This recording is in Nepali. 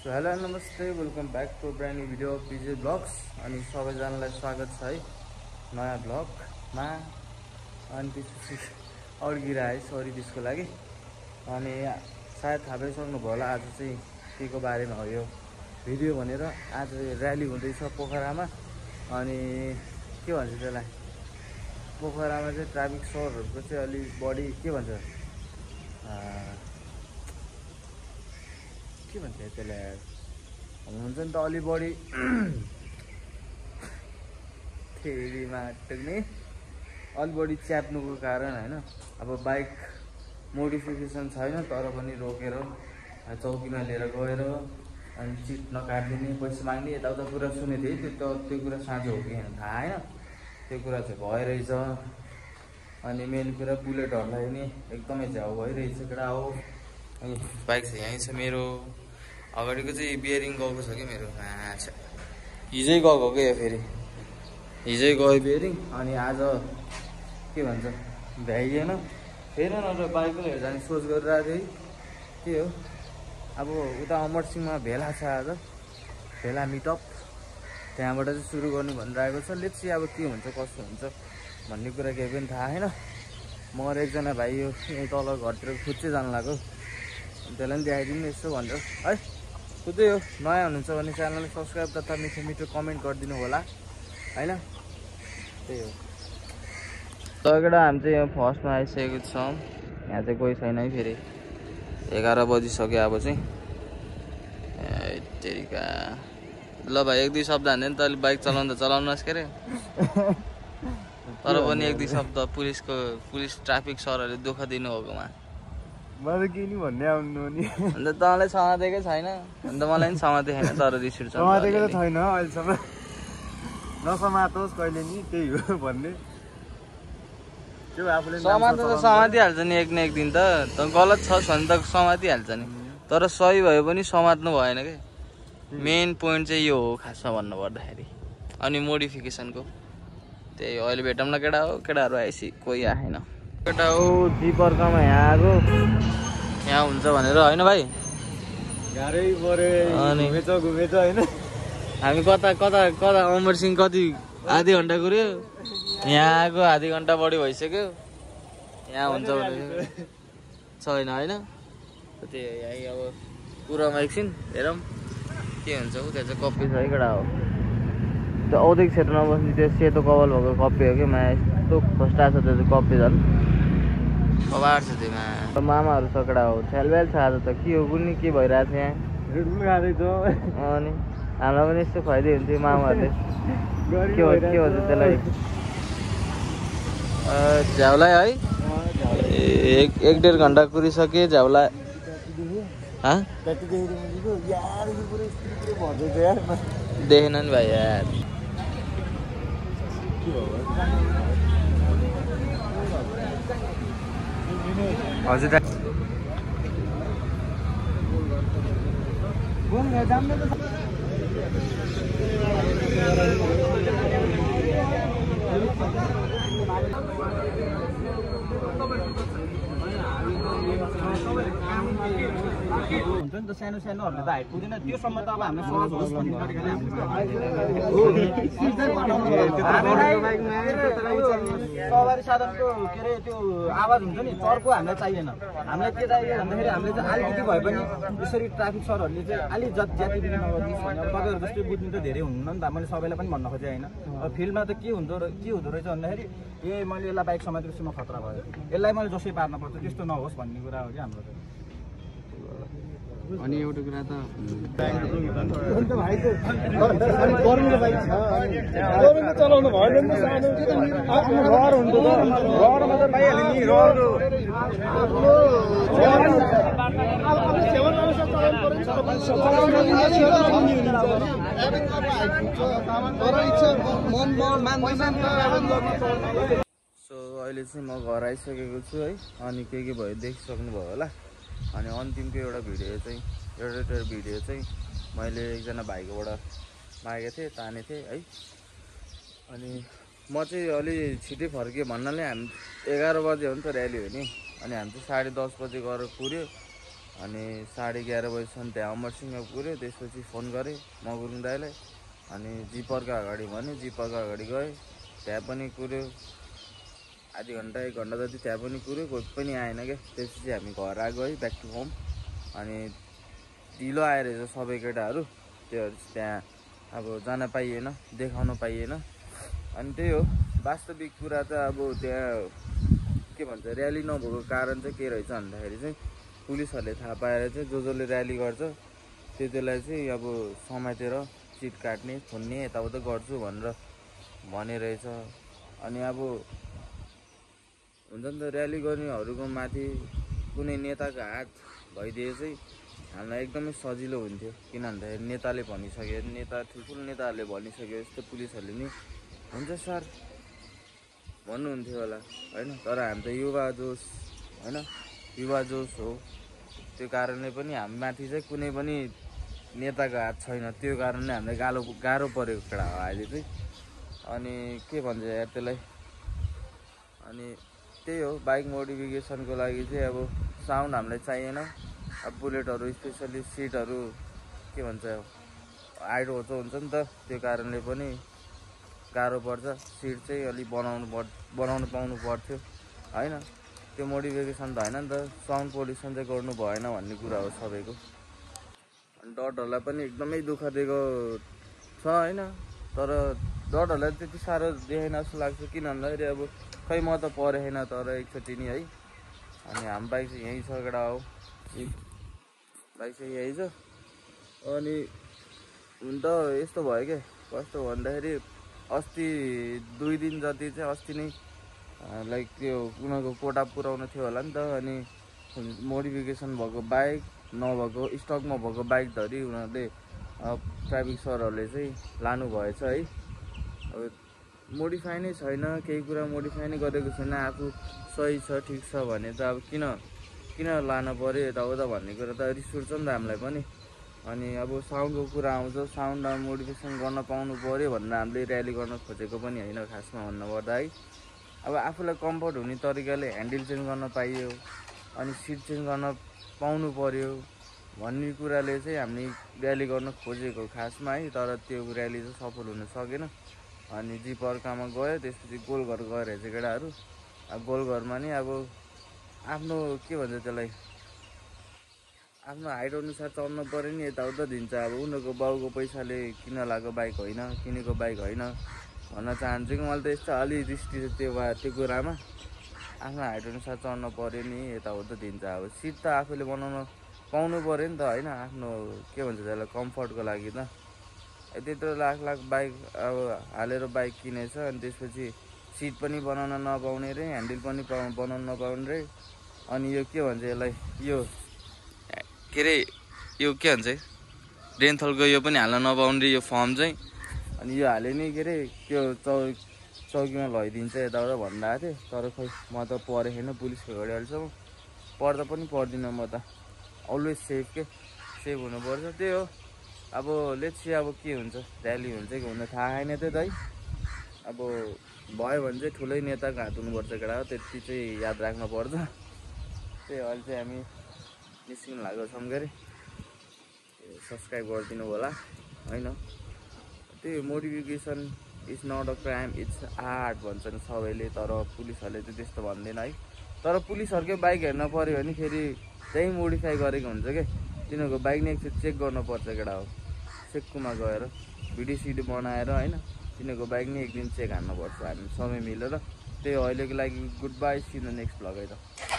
सो हेलो नमस्ते welcome back to brand new video PJ vlogs अनि सबैजनालाई स्वागत छ है नयाँ ब्लगमा। अनि त्यसपछि अड्किरहेँ सरी त्यसको लागि। अनि सायद थाहा पाइसक्नुभयो होला आज चाहिँ के को बारेमा हो यो भिडियो भनेर। आज र्याली हुँदैछ पोखरामा। अनि के भन्छ त्यसलाई, पोखरामा चाहिँ ट्राफिक सरहरूको चाहिँ अलिक बढी के भन्छ त्यसलाई हुन्छ नि त, अलि बढी फेरिमा टेक्ने अलि बढी च्याप्नुको कारण होइन। अब बाइक मोडिफिकेसन छैन तर पनि रोकेर चौकीमा लिएर गएर अनि चिट नकाटिदिने, पैसा माग्ने यताउता कुरा सुनेको थिएँ। त्यो कुरा साँचो हो कि होइन थाहा होइन, त्यो कुरा चाहिँ भइरहेछ। अनि मेन कुरा बुलेटहरूलाई नि एकदमै झ्याउ भइरहेछ केटा हो। अनि बाइक चाहिँ यहीँ छ मेरो, अगाडिको चाहिँ बियरिङ गएको छ कि मेरो। हिजै गएको क्या यो, फेरि हिजै गयो बियरिङ। अनि आज के भन्छ भ्याइएन, फेरि नत्र बाइकले हेर्दा नि सोच गरिरहेको थिएँ के हो। अब उता अमरसिंहमा भेला छ आज, भेला मिटअप, त्यहाँबाट चाहिँ सुरु गर्नु भनिरहेको छ। लेट्स सी अब के हुन्छ कसो हुन्छ भन्ने कुरा केही पनि थाहा छैन। म र एकजना भाइ यो यहीँ तल घरतिर खुच्चै जानु लाग्यो, त्यसलाई पनि देखाइदिनु यसो भनेर है। त्यही हो, नयाँ हुनुहुन्छ भने च्यानललाई सब्सक्राइब तथा मिठो मिठो कमेन्ट गरिदिनु होला होइन। त्यही हो। तलबाट हामी चाहिँ यहाँ फर्स्टमा आइसकेको छौँ। यहाँ चाहिँ कोही छैन है, फेरि 11 बजिसक्यो अब चाहिँ। तेरिका ल भाइ एक दुई शब्द हान्दैन त, अलिक बाइक चलाउनुहोस् के अरे। तर पनि एक दुई शब्द पुलिस ट्राफिक सरहरूले दुःख दिनुभएकोमा मलाई के नि भन्ने आउनु नि। अन्त तँलाई समातेकै छैन, अन्त मलाई पनि समातेको छैन तर रिस उठ्छ। समातेको त छैन अहिलेसम्म, नसमातोस् कहिले नि, त्यही हो भन्ने। त्यो आफूले समातिहाल्छ नि एक न एक दिन त गलत छ भने त समातिहाल्छ नि, तर सही भए पनि समात्नु भएन क्या। मेन पोइन्ट चाहिँ यो हो खासमा भन्नुपर्दाखेरि। अनि मोडिफिकेसनको त्यही हो। अहिले भेटौँ न केटा हो, केटाहरू आएपछि कोही आएन। केटा हो दिपर्कमा यहाँ आएको, यहाँ हुन्छ भनेर होइन भाइ। गाह्रै पऱ्यो अनि घुमेछ होइन। हामी कता अमरसिंह कति आधी घन्टा कुर्यो, यहाँ आएको आधी घन्टा बढी भइसक्यो। यहाँ हुन्छ भने छैन होइन। त्यही यहीँ अब कुरामा एकछिन हेरौँ के हुन्छ। त्यहाँ चाहिँ कपी छ है केटा हो, त्यो औद्योगिक क्षेत्रमा बस्ने त्यो सेतो कपाल भएको कपी हो कि माया। यस्तो खोस्टा छ त्यो चाहिँ कपी, झन् कबाड छ त्योमा। मामाहरू छ केटा हो, छ्यालब्याल छ आज त। के हो कुनै के भइरहेको छ यहाँ। अनि हामीलाई पनि यस्तो खुवाइदियो हुन्थ्यो मामाहरूले। के भन्छ त्यसलाई, झ्याउलाई है। एक डेढ घन्टा कुरिसके झ्याउला। देखेन नि भाइ यार। हजुर हुन्छ नि त, सानो सानोहरूले त हाइट पुग्दैन, त्योसम्म त अब हामीले सहज होस् भन्ने तरिकाले सवारी साधनको के अरे त्यो आवाज हुन्छ नि चर्को हामीलाई चाहिएन। हामीलाई के चाहियो भन्दाखेरि हामीले चाहिँ अलिकति भए पनि यसरी ट्राफिक सरहरूले चाहिँ अलिक ज्याति बिक्री नगरिदिनुहोस् भने। अब तपाईँहरू जस्तै बुझ्ने त धेरै हुन्न नि त, मैले सबैलाई पनि भन्न खोजेँ होइन। अब फिल्डमा त के हुँदो रहेछ भन्दाखेरि मैले यसलाई बाइक समातेपछि म खतरा भयो, यसलाई मैले जसै पार्न पर्छ, त्यस्तो नहोस् भन्ने कुरा हो कि हाम्रो चाहिँ। अनि एउटा कुरा त चलाउनु भएन नि, आफ्नो घर हुन्छ त, घरमा त पाइहाल्यो नि। सो अहिले चाहिँ म घर आइसकेको छु है। अनि के भयो देखिसक्नुभयो होला। अनि अन्तिमको एउटा भिडियो चाहिँ मैले एकजना भाइकोबाट मागेको थिएँ, तानेको थिएँ है। अनि म चाहिँ अलि छिटै फर्केँ भन्नाले हामी 11 बजे हो नि त र्याली हो नि। अनि हामी चाहिँ 10:30 बजे गएर पुग्यो। अनि 11:30 बजीसम्म त्यहाँ अमरसिंहमा पुग्यो। त्यसपछि फोन गरेँ मगुरुङ दाइलाई, अनि जिपरको अगाडि भन्यो, जिपरको अगाडि गएँ, त्यहाँ पनि कुर्यो आधी घन्टा 1 घन्टा जति, त्यहाँ पनि कुर्यो, कोही पनि आएन क्या। त्यसपछि हामी घर आएको है, ब्याक टु होम। अनि ढिलो आएर सबै केटाहरू त्यो त्यहाँ अब जान पाइएन, देखाउन पाइएन। अनि त्यही हो वास्तविक कुरा त। अब त्यहाँ के भन्छ र्याली नभएको कारण चाहिँ के रहेछ भन्दाखेरि चाहिँ पुलिसहरूले थाहा पाएर चाहिँ जसले र्याली गर्छ त्यसलाई चाहिँ अब समातेर चिट काट्ने, थुन्ने, यताउता गर्छु भनेर भनेरहेछ। अनि अब हुन्छ नि त र्याली गर्नेहरूको माथि कुनै नेताको हात भइदिए चाहिँ हामीलाई एकदमै सजिलो हुन्थ्यो। किन भन्दाखेरि नेताले भनिसक्यो, ठुल्ठुलो नेताहरूले भनिसक्यो, यस्तो पुलिसहरूले नि हुन्छ सर भन्नुहुन्थ्यो होला होइन। तर हामी त युवा जोस होइन, युवा जोस हो, त्यो कारणले पनि हामी माथि चाहिँ कुनै पनि नेताको हात छैन। त्यो कारणले हामीलाई गाह्रो परेको कुरा हो अहिले चाहिँ। अनि के भन्छ यार त्यसलाई, अनि त्यही हो बाइक मोडिफिकेसनको लागि चाहिँ अब साउन्ड हामीलाई चाहिएन। अब बुलेटहरू स्पेसली सिटहरू के भन्छ हाइट होचो हुन्छ नि त, त्यो कारणले पनि गाह्रो पर्छ। सिट चाहिँ अलिक बनाउनु पाउनु पर्थ्यो होइन। त्यो मोडिफिकेसन त होइन नि त, साउन्ड पोल्युसन चाहिँ गर्नु भएन भन्ने कुरा हो सबैको। अनि डटहरूलाई पनि एकदमै दुःख दिएको छ होइन। तर डटहरूलाई त्यति साह्रो देखेन जस्तो लाग्छ। किन भन्दाखेरि अब खै म त परेन तर एकचोटि नि है। अनि हाम्रो बाइक चाहिँ यहीँ छ केटा हो, बाइक चाहिँ यहीँ छ। अनि हुन त यस्तो भयो क्या, कस्तो भन्दाखेरि अस्ति 2 दिन जति चाहिँ अस्ति नै लाइक त्यो उनीहरूको कोटा पुऱ्याउनु थियो होला नि त। अनि मोडिफिकेसन भएको बाइक नभएको स्टकमा भएको बाइक धरि उनीहरूले ट्राफिक सरहरूले चाहिँ लानुभएछ है। अब मोडिफाई नै छैन, केही कुरा मोडिफाई नै गरेको छैन, आफू सही छ ठिक छ भने त अब किन लान पऱ्यो यताउता भन्ने कुरा त रिस उठ्छ नि त हामीलाई पनि। अनि अब साउन्डको कुरा आउँछ, साउन्ड मोडिफिकेसन गर्न पाउनु पऱ्यो भनेर हामीले र्याली गर्न खोजेको पनि होइन खासमा भन्नुपर्दा है। अब आफूलाई कम्फर्ट हुने तरिकाले ह्यान्डल चेन्ज गर्न पाइयो, अनि सिट चेन्ज गर्न पाउनु पऱ्यो भन्ने कुराले चाहिँ हामीले र्याली गर्न खोजेको खासमा है। तर त्यो र्याली चाहिँ सफल हुन सकेन। अनि जिपरकामा गयो, त्यसपछि गोलघर गएर चाहिँ केटाहरू अब गोलघरमा नि अब आफ्नो के भन्छ त्यसलाई, आफ्नो हाइट अनुसार चल्न पऱ्यो नि, यताउता दिन्छ। अब उनीहरूको बाउको पैसाले किन लगाएको बाइक होइन, किनेको बाइक होइन भन्न चाहन्छु कि मैले त यस्तो अलि दृष्टि त्यो कुरामा आफ्नो हाइट अनुसार चढ्न पऱ्यो नि, यताउता दिन्छ। अब सिट त आफूले बनाउन पाउनु पऱ्यो नि त होइन, आफ्नो के भन्छ त्यसलाई कम्फर्टको लागि त। त्यत्रो लाख बाइक अब हालेर बाइक किनेछ, अनि त्यसपछि सिट पनि बनाउन नपाउने रे, ह्यान्डल पनि बनाउन नपाउने रे। अनि यो के भन्छ यसलाई, यो के अरे यो के भन्छ रेन्थलको यो पनि हाल्न नपाउने रे यो फर्म चाहिँ। अनि यो हाले नि के अरे त्यो चौकीमा लैदिन्छ यताउता भनिरहेको थिएँ। तर खै म त परेन पुलिसको अगाडि अहिलेसम्म, पर्दा पनि पर्दिनँ म त। अलवेज सेफ के, सेफ हुनुपर्छ, त्यही हो। अब लेट्स सी अब के हुन्छ, र्याली हुन्छ कि हुन थाहा छैन त्यो त है। अब भयो भने चाहिँ ठुलै नेताको हात हुनुपर्छ केटा हो, त्यति चाहिँ याद राख्नु पर्छ। त्यही अहिले चाहिँ हामी निस्किनु लागेको छौँ के अरे, सब्सक्राइब गरिदिनु होला होइन। त्यही modification is not a crime, it's art भन्छन् सबैले। तर पुलिसहरूले चाहिँ त्यस्तो भन्दैन है। तर पुलिसहरूकै बाइक हेर्न पऱ्यो भने फेरि त्यही मोडिफाई गरेको हुन्छ क्या। तिनीहरूको बाइक नै एकचोटि चेक गर्नुपर्छ केटा हो, सेक्कुमा गएर भिडियो सिडियो बनाएर होइन। तिनीहरूको बाइक नै एक दिन चेक हान्नुपर्छ हामी सबै मिलेर। त्यही अहिलेको लागि good bye, see the next vlog है त।